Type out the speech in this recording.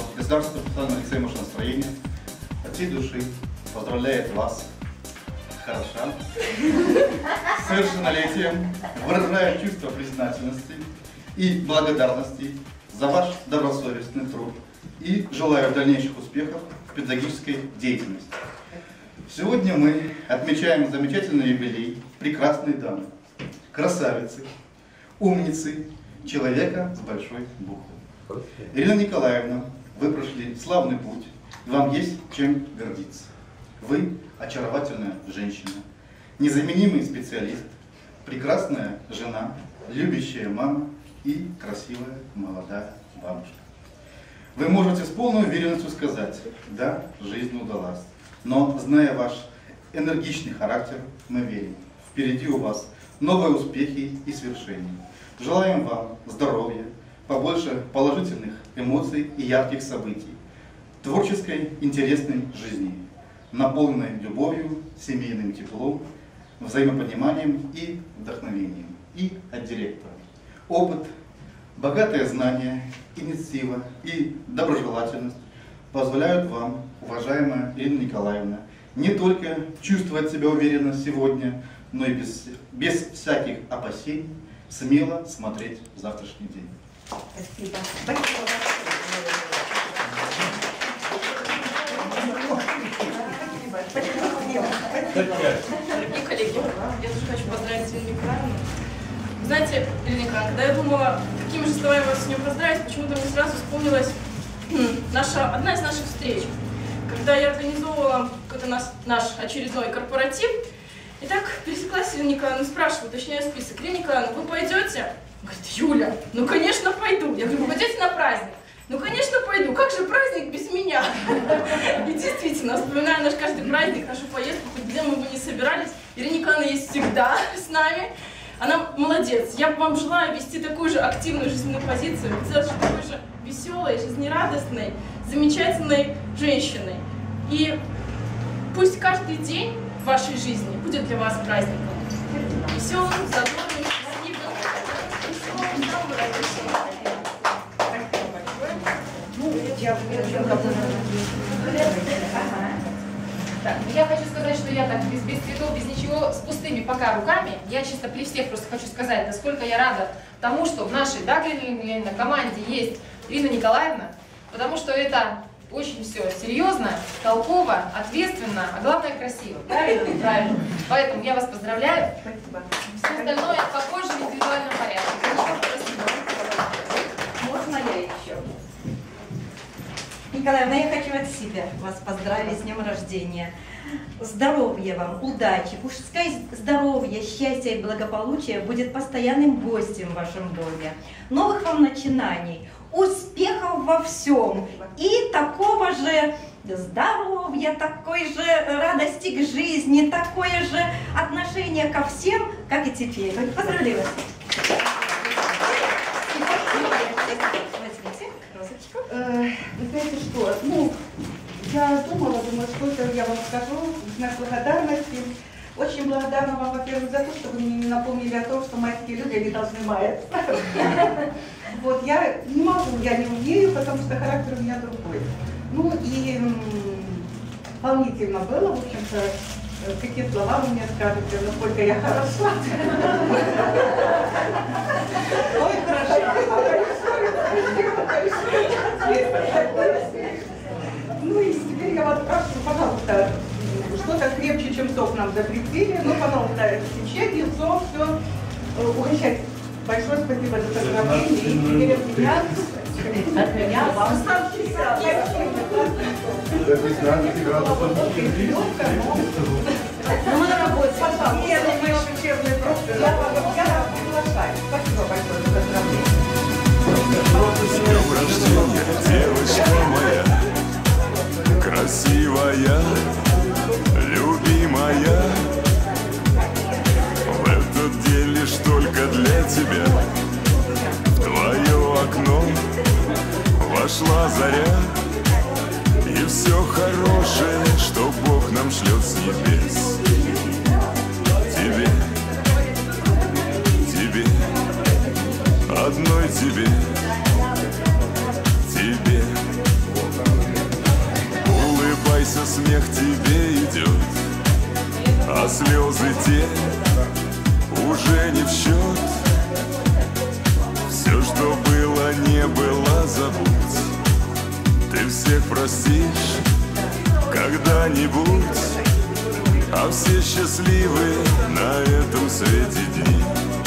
Государственного специального лицея машиностроения от всей души поздравляет вас, хороша, с совершеннолетием, выражая чувство признательности и благодарности за ваш добросовестный труд и желаю дальнейших успехов в педагогической деятельности. Сегодня мы отмечаем замечательный юбилей прекрасной дамы, красавицы, умницы, человека с большой буквы. Ирина Николаевна, вы прошли славный путь, и вам есть чем гордиться. Вы очаровательная женщина, незаменимый специалист, прекрасная жена, любящая мама и красивая молодая бабушка. Вы можете с полной уверенностью сказать: да, жизнь удалась. Но, зная ваш энергичный характер, мы верим, впереди у вас новые успехи и свершения. Желаем вам здоровья, побольше положительных эмоций и ярких событий, творческой, интересной жизни, наполненной любовью, семейным теплом, взаимопониманием и вдохновением. И от директора. Опыт, богатое знание, инициатива и доброжелательность позволяют вам, уважаемая Ирина Николаевна, не только чувствовать себя уверенно сегодня, но и без всяких опасений смело смотреть в завтрашний день. Спасибо. Дорогие коллеги, я тоже хочу поздравить Ирину Николаевну. Знаете, Ирина Николаевна, когда я думала, какими же словами вас с ним поздравить, почему-то мне сразу вспомнилась одна из наших встреч, когда я организовывала какой-то наш очередной корпоратив. И так пересеклась с Ириной Николаевной, спрашиваю, уточняю список: Ирина Николаевна, вы пойдете? Говорит: Юля, ну конечно пойду. Я говорю: вы пойдете на праздник? Ну конечно пойду, как же праздник без меня? И действительно, вспоминаю наш каждый праздник, нашу поездку, где мы бы ни собирались, Ирина Николаевна есть всегда с нами. Она молодец. Я вам желаю вести такую же активную жизненную позицию, сделать такой же веселой, жизнерадостной, замечательной женщиной. И пусть каждый день в вашей жизни будет для вас праздником. Веселым, задорным, счастливым. Так, я хочу сказать, что я так без цветов, без ничего, с пустыми пока руками. Я чисто при всех просто хочу сказать, насколько я рада тому, что в нашей команде есть Ирина Николаевна, потому что это очень все серьезно, толково, ответственно, а главное красиво. Правильно? Правильно. Поэтому я вас поздравляю. Спасибо. Все остальное попозже в индивидуальном порядке. Можно я еще? Николаевна, я хочу от себя вас поздравить с днем рождения. Здоровья вам, удачи, пускай здоровье, счастье и благополучие будет постоянным гостем в вашем доме. Новых вам начинаний, успехов во всем и такого же здоровья, такой же радости к жизни, такое же отношение ко всем, как и теперь. Поздравляю вас! Вы знаете что, я думаю, что это я вам скажу, в знак благодарности. Очень благодарна вам, во-первых, за то, что вы мне не напомнили о том, что майские люди не должны маяться. Вот, я не могу, я не умею, потому что характер у меня другой. Ну и волнительно было, в общем-то, какие слова вы мне скажете, насколько я хороша. Ой, хорошо. Ну и теперь я вас прошу, пожалуйста, что-то крепче, чем сок нам запретили. Ну, пожалуйста, печенье, сок, все. Угощайте. Большое спасибо за поздравление. И теперь от меня вам. Ну, мы на работе. Пожалуйста. Нет, мы еще учебные просто. Я вас приглашаю. Спасибо большое за поздравление. С днем рождения, девочка моя, красивая, любимая. В этот день лишь только для тебя в твое окно вошла заря. И все хорошее, что Бог нам шлет с небес, тебе, одной тебе, тебе. смех тебе идет, а слезы те уже не в счет. Все, что было, не было, забудь. Ты всех простишь когда-нибудь, а все счастливы на этом свете дни.